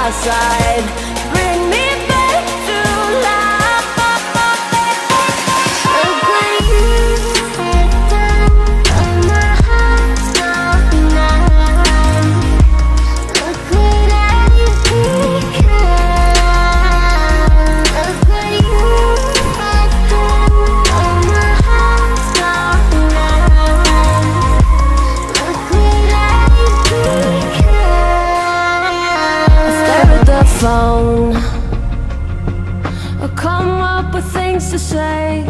my side. Bring me back to life. Look what you have done, and my heart's gone numb. Look what I've become. Look what you have done, and my heart's gone numb. Look what I've become. I stare at the phone, I come up with things to say.